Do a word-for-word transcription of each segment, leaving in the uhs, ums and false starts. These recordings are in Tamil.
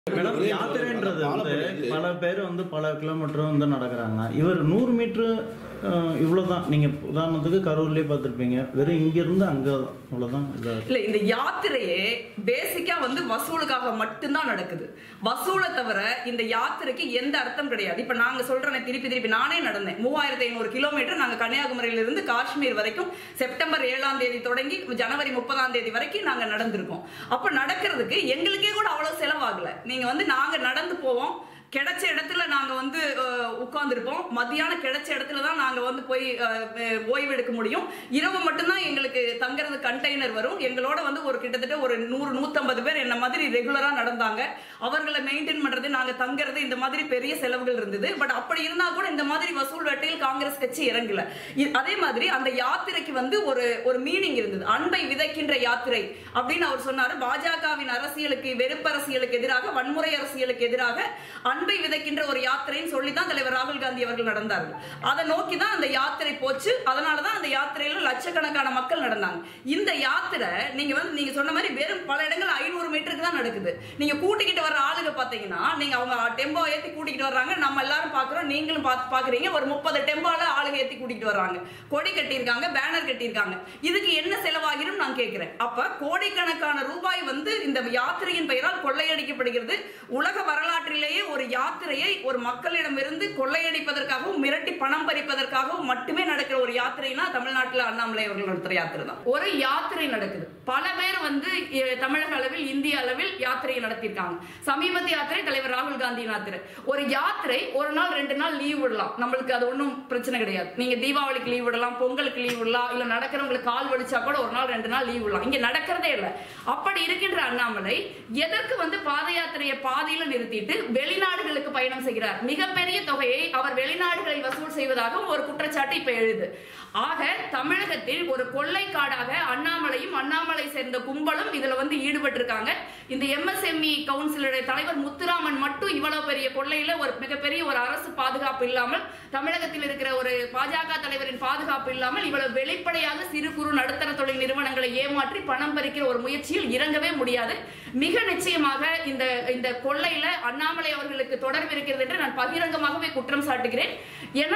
மேடம் யாத்திரைன்றது வந்து பல பேர் வந்து பல கிலோமீட்டர் வந்து நடக்கிறாங்க. இவர் நூறு மீட்டரு இவ்வளவுதான். நீங்க உதாரணத்துக்கு கரூர்லயே பார்த்துருப்பீங்க, வெறும் இங்க இருந்து அங்க இவ்வளவுதான். இல்ல, இந்த யாத்திரையே பேசிக்கா வந்து வசூலுக்காக மட்டும்தான் நடக்குது. வசூலை தவிர இந்த யாத்திரைக்கு எந்த அர்த்தம் கிடையாது. இப்ப நாங்க சொல்றேன், திருப்பி திருப்பி நானே நடந்தேன் மூவாயிரத்தி ஐநூறு கிலோமீட்டர் நாங்க கன்னியாகுமரியில இருந்து காஷ்மீர் வரைக்கும் செப்டம்பர் ஏழாம் தேதி தொடங்கி ஜனவரி முப்பதாம் தேதி வரைக்கும் நாங்க நடந்திருக்கோம். அப்ப நடக்கிறதுக்கு எங்களுக்கே கூட அவ்வளவு செலவாகல. நீங்க வந்து நாங்க நடந்து போவோம், கிடைச்ச இடத்துல நாங்க வந்து உட்கார்ந்துருப்போம். மத்தியானம் கிடைச்ச இடத்துல தான் நாங்க வந்து போய் ஓய்வு எடுக்க முடியும். இரவு மட்டும்தான் எங்களுக்கு தங்குறது கண்டெய்னர் வரும். எங்களோட வந்து ஒரு கிட்டத்தட்ட ஒரு நூறு நூத்தம்பது பேர் என்ன மாதிரி ரெகுலரா நடந்தாங்க. அவர்களை மெயின்டைன் பண்றது, நாங்க தங்குறது, இந்த மாதிரி பெரிய செலவுகள் இருந்தது. பட் அப்படி இருந்தா கூட இந்த மாதிரி வசூல் வேட்டையில் காங்கிரஸ் கட்சி இறங்கல. அதே மாதிரி அந்த யாத்திரைக்கு வந்து ஒரு ஒரு மீனிங் இருந்தது. அன்பை விதைக்கின்ற யாத்திரை அப்படின்னு அவர் சொன்னாரு. பாஜகவின் அரசியலுக்கு, வெறுப்பு அரசியலுக்கு எதிராக, வன்முறை அரசியலுக்கு எதிராக அன்பை விதைக்கின்ற ஒரு யாத்திரைன்னு சொல்லிதான் தலைவர் ராகுல் காந்தி அவர்கள் நடந்தார்கள். அதை நோக்கி தான் அந்த யாத்திரை போச்சு. அதனாலதான் அந்த யாத்திரையில லட்சக்கணக்கான மக்கள் நடந்தாங்க. இந்த யாத்திரை நீங்க வந்து நீங்க சொன்ன மாதிரி வெறும் பல இடங்கள் ஐநூறு மீட்டருக்கு தான் நடக்குது. நீங்க கூட்டிக்கிட்டு வர்ற ஆளுங்க பாத்தீங்கன்னா, நீங்க அவங்க டெம்போ ஏத்தி கூட்டிகிட்டு வர்றாங்க, நம்ம எல்லாரும் பாக்குறோம், நீங்களும் பாக்குறீங்க. ஒரு முப்பது டெம்போல ஆளுங்க ஏத்தி கூட்டிகிட்டு வர்றாங்க, கொடி கட்டியிருக்காங்க, பேனர் கட்டியிருக்காங்க. இதுக்கு என்ன செலவாகிடும் நான் கேட்கிறேன். அப்ப கோடிக்கணக்கான ரூபாய் வந்து இந்த யாத்திரையின் பெயரால் கொள்ளையடிக்கப்படுகிறது. உலக வரலாற்றிலேயே ஒரு யாத்திரையை ஒரு மக்களிடம் இருந்து கொள்ளையடிப்பதற்காகவும் மிரட்டி பணம் பறிப்பதற்காகவும் மட்டுமே நடக்கிற ஒரு யாத்திரைனா தமிழ்நாட்டில் அண்ணாமலை அவர்கள் நடத்துற யாத்திரை தான். ஒரு யாத்திரை நடக்குது. பல பேர் வந்து தமிழக அளவில், இந்திய அளவில் யாத்திரையை நடத்தியிருக்காங்க. சமீபத்திய யாத்திரை தலைவர் ராகுல் காந்தி யாத்திரை. ஒரு யாத்திரை ஒரு நாள் ரெண்டு நாள் லீவ் விடலாம், நம்மளுக்கு அது ஒன்றும் பிரச்சனை கிடையாது. நீங்க தீபாவளிக்கு லீவ் விடலாம், பொங்கலுக்கு லீவ் விடலாம், இல்ல நடக்கிறவங்களுக்கு கால் வலிச்சா கூட ஒரு நாள் ரெண்டு நாள் லீவ் விடலாம். இங்க நடக்கிறதே இல்லை. அப்படி இருக்கின்ற அண்ணாமலை எதற்கு வந்து பாத யாத்திரையை பாதையில நிறுத்திட்டு வெளிநாடுகளுக்கு பயணம் செய்கிறார்? மிகப்பெரிய தொகையை அவர் வெளிநாடுகளில் வசூல் செய்வதாக ஒரு குற்றச்சாட்டு இப்ப எழுது. ஆக தமிழகத்தில் ஒரு கொள்ளைக்காடாக அண்ணாமலையும் அண்ணாமலை சேர்ந்த கும்பலும் இதுல வந்து ஈடுபட்டிருக்காங்க. இந்த எம்எஸ்எம்இ கவுன்சிலுடைய தலைவர் முத்துராமன் மட்டும் இவ்வளவு பெரிய கொள்ளையில ஒரு மிகப்பெரிய ஒரு அரசு பாதுகாப்பு இல்லாமல், தமிழகத்தில் இருக்கிற ஒரு பாஜக தலைவரின் பாதுகாப்பு இல்லாமல் இவ்வளவு வெளிப்படையாக சிறு குறு நடுத்தர தொழில் நிறுவனங்களை ஏமாற்றி பணம் பறிக்கிற ஒரு முயற்சியில் இறங்கவே முடியாது. மிக நிச்சயமாக இந்த இந்த கொள்ளையில அண்ணாமலை அவர்களுக்கு தொடர்பு இருக்கிறது என்று நான் பகிரங்கமாகவே குற்றம் சாட்டுகிறேன். ஏன்னா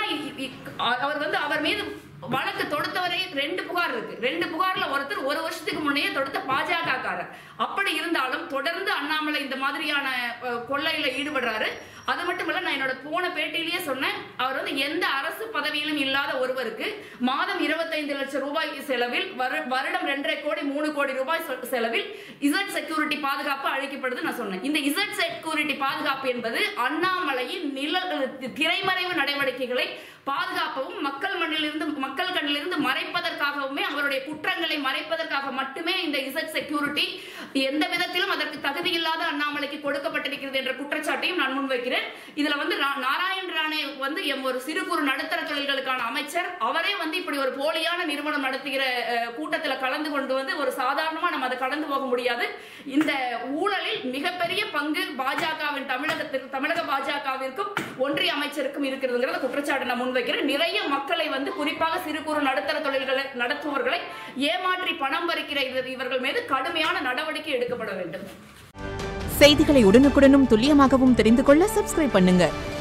அவர் வந்து அவர் மீது வழக்கு தொடுத்தவரை ரெண்டு புகார் இருக்கு. ரெண்டு புகார்ல ஒருத்தர் ஒரு வருஷத்துக்கு முன்னே தொடுத்த பாஜக காரர். அப்படி இருந்தாலும் தொடர்ந்து அண்ணாமலை இந்த மாதிரியான கொள்ளையில ஈடுபடுறாரு. அது மட்டும் இல்ல, நான் என்னோட போன பேட்டியிலேயே சொன்னேன், அவர் வந்து எந்த அரசு பதவியிலும் இல்லாத ஒருவருக்கு மாதம் இருபத்தைந்து லட்சம் ரூபாய் செலவில், வருடம் ரெண்டரை கோடி மூணு கோடி ரூபாய் செலவில் இசட் செக்யூரிட்டி பாதுகாப்பு அளிக்கப்படுது நான் சொன்னேன். இந்த இசட் செக்யூரிட்டி பாதுகாப்பு என்பது அண்ணாமலையின் நில திரைமறைவு நடவடிக்கைகளை பாதுகாப்பவும் மக்கள் மண்ணிலிருந்து மக்கள் கண்ணிலிருந்து மறைப்பதற்காகவுமே, அவருடைய குற்றங்களை மறைப்பதற்காக மட்டுமே இந்த இசட் செக்யூரிட்டி எந்த விதத்திலும் அதற்கு தகுதி இல்லாத அண்ணாமலைக்கு கொடுக்கப்பட்டிருக்கிறது என்ற குற்றச்சாட்டையும் நான் முன்வைக்கிறேன். இதுல வந்து நாராயண் ராணே வந்து எம் ஒரு சிறு குறு நடுத்தர தொழில்களுக்கான அமைச்சர், அவரே வந்து இப்படி ஒரு போலியான நிறுவனம் நடத்துகிற கூட்டத்தில் கலந்து கொண்டு வந்து ஒரு சாதாரணமா நம்ம அதை கடந்து போக முடியாது. இந்த ஊழலில் மிகப்பெரிய பங்கு பாஜகவின் தமிழகத்திற்கு தமிழக பாஜகவிற்கும் ஒன்றிய அமைச்சருக்கும் இருக்கிறதுங்கிறத குற்றச்சாட்டு நான் முன்வைக்கிறேன். நிறைய மக்களை வந்து குறிப்பாக சிறு குறு நடுத்தர தொழில்களை நடத்துபவர்களை ஏமாற்றி பணம் பறிக்கிற இவர்கள் மீது கடுமையான நடவடிக்கை எடுக்கப்பட வேண்டும். செய்திகளை உடனுக்குடனும் துல்லியமாகவும் தெரிந்து கொள்ள சப்ஸ்கிரைப் பண்ணுங்க.